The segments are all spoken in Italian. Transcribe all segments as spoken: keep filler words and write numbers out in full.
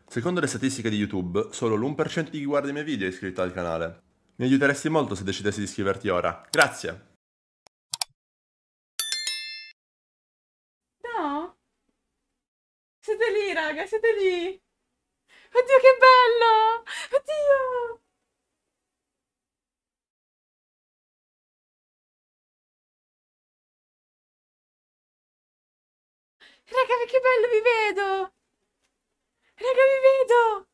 Secondo le statistiche di YouTube, solo l'uno per cento di chi guarda i miei video è iscritto al canale. Mi aiuteresti molto se decidessi di iscriverti ora. Grazie! No? Siete lì, raga, siete lì! Oddio, che bello! Oddio! Raga, che bello, vi vedo! Raga, vi vedo!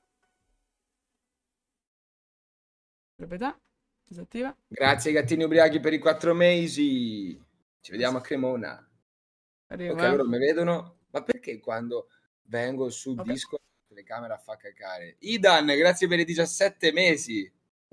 Proprietà, disattiva. Grazie ai gattini ubriachi per i quattro mesi. Ci vediamo a Cremona. Arrivo, Ok, eh. loro mi vedono. Ma perché quando vengo su Ok. Discord la telecamera fa cacare? Idan, grazie per i diciassette mesi.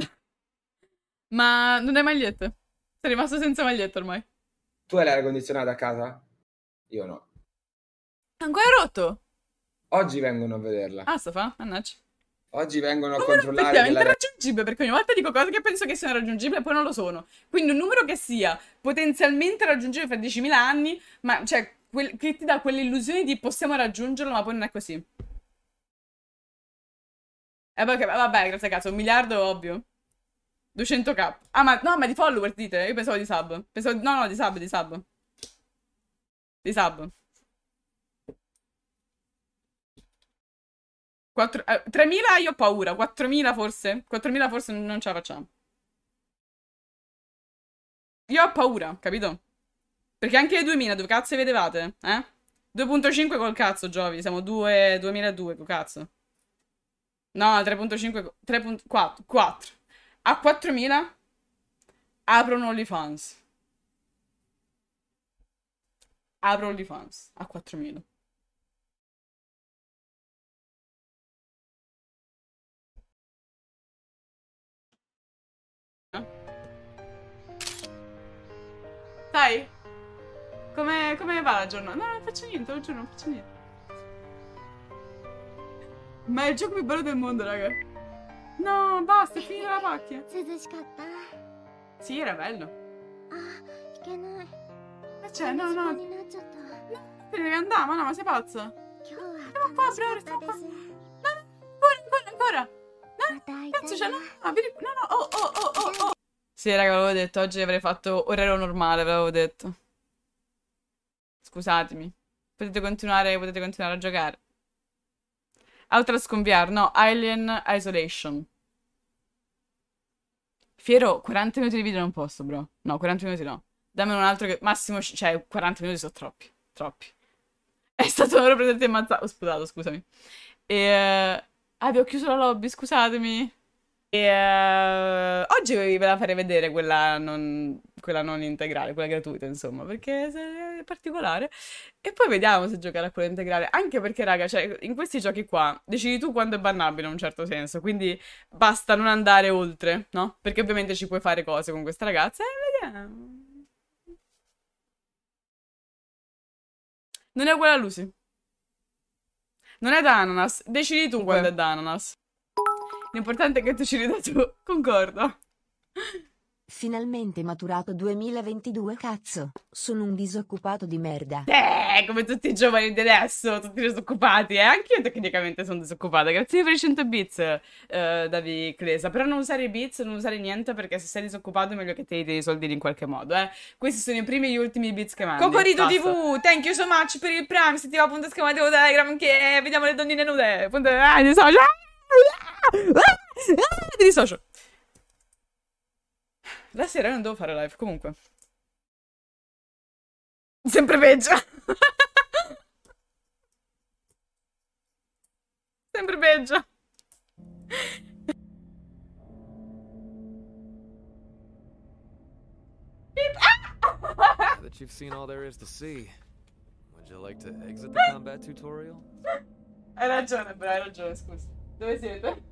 Ma non hai magliette? Sei rimasto senza magliette ormai. Tu hai l'aria condizionata a casa? Io no. Ancora rotto? Oggi vengono a vederla. Ah, sta fa? Mannaggia. Oggi vengono a Numero controllare effettivamente che la... irraggiungibile, perché ogni volta dico cose che penso che siano raggiungibili e poi non lo sono. Quindi un numero che sia potenzialmente raggiungibile fra diecimila anni, ma cioè, quel- che ti dà quell'illusione di possiamo raggiungerlo, ma poi non è così. E poi che, vabbè, grazie a cazzo, un miliardo è ovvio. duecento k. Ah, ma no, ma di follower dite? Io pensavo di sub. Pensavo, no, no, di sub, di sub. Di sub. quattro, eh, tremila io ho paura, quattromila forse? quattromila forse non ce la facciamo. Io ho paura, capito? Perché anche le duemila, dove cazzo le vedevate? Eh? due punto cinque col cazzo, Giovi. Siamo due, duemiladue, col cazzo. No, tre punto cinque, tre punto quattro, quattro. A quattromila apro un OnlyFans. Apro OnlyFans a quattromila. Dai. Come, come va la giornata? No, non faccio niente, lo giuro, non faccio niente. Ma è il gioco più bello del mondo, raga. No, basta, è finita la pacchia. Sì, era bello. Ma c'è, no, no. No, te ne devi andare, ma no, ma sei pazza? Stiamo qua, Bro, stiamo qua. No, no, ancora, ancora, ancora. No, cazzo c'è, no, no, vieni, no, no, oh, oh, oh, oh, oh. Sì, raga, ve l'avevo detto, oggi avrei fatto orario normale, ve l'avevo detto. Scusatemi. Potete continuare, potete continuare a giocare. Outlast con V R, no, Alien Isolation. Fiero, quaranta minuti di video non posso, bro. No, quaranta minuti no. Dammi un altro che... Massimo, cioè, quaranta minuti sono troppi. Troppi. È stato un oro presente ammazzato. Ho sputato, scusami. E... eh, Ah, vi ho chiuso la lobby, scusatemi. E... eh, Oggi ve la farei vedere quella non... quella non integrale, quella gratuita, insomma, perché è particolare. E poi vediamo se giocare a quella integrale. Anche perché, raga, cioè, in questi giochi qua, decidi tu quando è bannabile in un certo senso. Quindi basta non andare oltre, no? Perché ovviamente ci puoi fare cose con questa ragazza. E vediamo. Non è uguale a Lucy. Non è da ananas. Decidi tu quando è da ananas. L'importante è che tu ci rida tu. Concordo. Finalmente maturato duemilaventidue, cazzo. Sono un disoccupato di merda. Eh, come tutti i giovani di adesso, tutti disoccupati. Eh, anch'io tecnicamente sono disoccupata. Grazie per i cento bits, eh, Davi Clesa. Però non usare i bits, non usare niente, perché se sei disoccupato è meglio che ti dai i soldini in qualche modo, eh. Questi sono i primi e gli ultimi bits che mandi. Cocorito Basta. T V, thank you so much per il Prime. Se ti va, punto schermo di Telegram, che vediamo le donnine nude. Punto... Ah, di socio. Ah, ti dissocio. La sera non devo fare live, comunque. Sempre peggio. Sempre peggio. Now that you've seen all there is to see, would you like to exit the combat tutorial? Hai ragione, bro, hai ragione, scusa. Dove siete?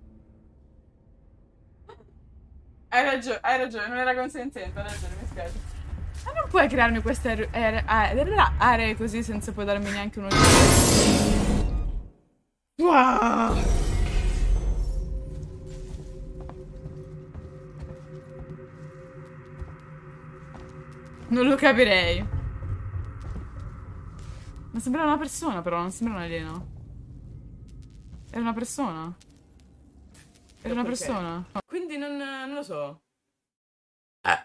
Hai ragione, hai ragione, non era consenziente, hai ragione, mi spiace. Ma non puoi crearmi queste aree, aree, aree, aree così senza poi darmi neanche uno... Wow! Non lo capirei. Ma sembra una persona, però, non sembra un alieno. Era una persona. Era una Perché? persona. Quindi non, non lo so. Eh.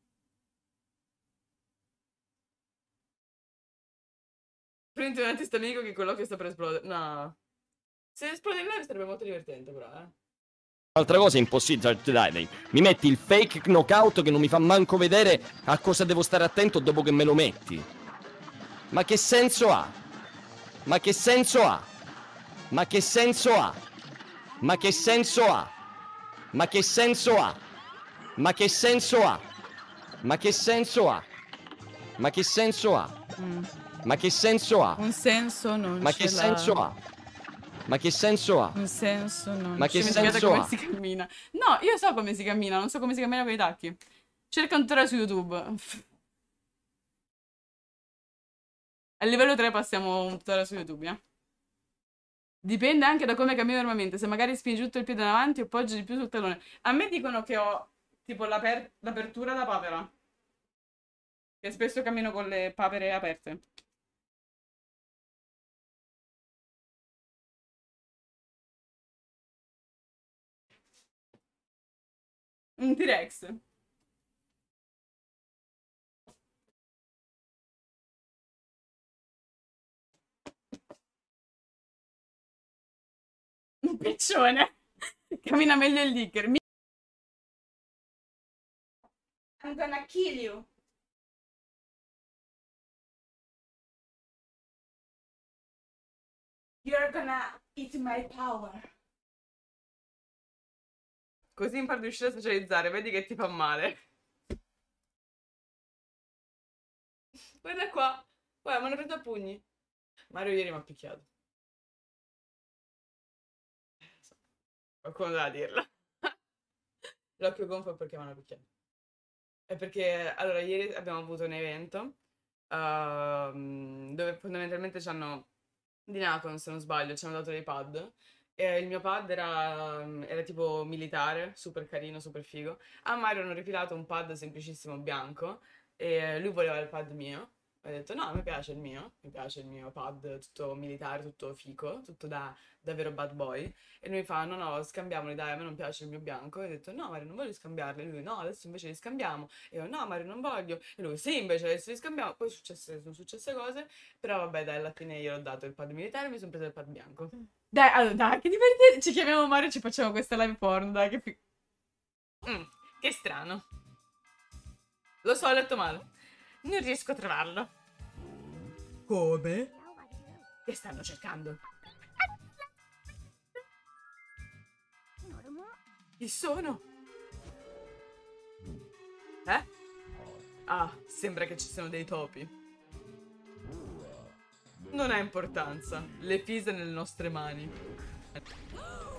Prendi un artista amico che quell'occhio sta per esplodere. No. Se esplode in live sarebbe molto divertente, però, eh. Altra cosa è impossibile, dai, mi metti il fake knockout che non mi fa manco vedere a cosa devo stare attento dopo che me lo metti. Ma che senso ha? Ma che senso ha? Ma che senso ha? Ma che senso ha? Ma che senso ha? Ma che senso ha? Ma che senso ha? Ma che senso ha? Mm. Ma che senso ha? Un senso non Ma ce che l'ha. senso ha? Ma che senso ha? Un senso non Ma che ce l'ha. senso come ha? si cammina. No, io so come si cammina, non so come si cammina con i tacchi. Cerca un tutorial su YouTube. A livello tre passiamo un tutorial su YouTube, eh. Dipende anche da come cammino normalmente. Se magari spingi tutto il piede in avanti o poggi di più sul tallone. A me dicono che ho tipo l'aper- l'apertura da papera. Che spesso cammino con le papere aperte. Un T-Rex. Un piccione. Cammina meglio il licker. Mi- I'm gonna kill you. You're gonna eat my power. Così impari a riuscire a socializzare, vedi che ti fa male. Guarda qua. Guarda, mi hanno preso a pugni. Mario ieri mi ha picchiato. Qualcuno doveva dirlo. L'occhio gonfio perché mi hanno picchiato. È perché, allora, ieri abbiamo avuto un evento ehm, dove fondamentalmente ci hanno, di Nacon se non sbaglio, ci hanno dato dei pad. E il mio pad era, era tipo militare, super carino, super figo. A Mario hanno rifilato un pad semplicissimo bianco e lui voleva il pad mio. Ho detto no, mi piace il mio, mi piace il mio pad tutto militare, tutto fico, tutto da davvero bad boy. E lui fa no no, scambiamoli dai, a me non piace il mio bianco. E ho detto no Mario, non voglio scambiarli. E lui no, adesso invece li scambiamo. E io no Mario, non voglio. E lui sì, invece adesso li scambiamo. Poi successe, sono successe cose, però vabbè dai, alla fine io ho dato il pad militare e mi sono preso il pad bianco. Dai, allora, dai, che divertente. Ci chiamiamo Mario e ci facciamo questa live porn, dai, che fi- Mm, che strano. Lo so, ho letto male. Non riesco a trovarlo. Come? Che stanno cercando? Chi sono? Eh? Ah, sembra che ci siano dei topi. Non ha importanza. Le fise nelle nostre mani.